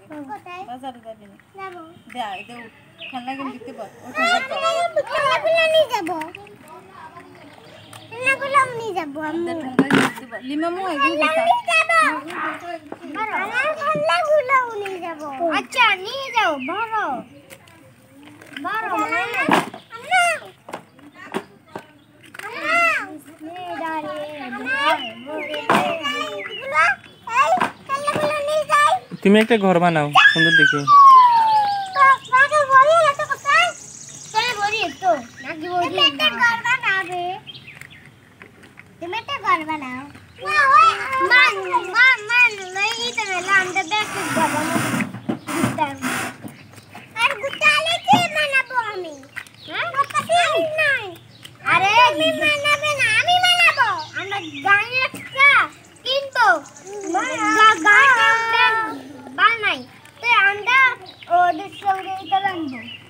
কোথায় বাজারে যাবি না যাব দে আই দে খেলনা গেম দেখতে পার খেলাগুলো নিয়ে যাব খেলাগুলো নিয়ে যাব দে ঠুঙ্গা দেখতে পার লিমামু এগুলো কথা খেলাগুলো নিয়ে যাব আচ্ছা নিয়ে যাও বড় বড় আম্মা তুমি একটা ঘর বানাও সুন্দর দেখে বানাই তো আমরা ওদের সঙ্গে এটা বানবো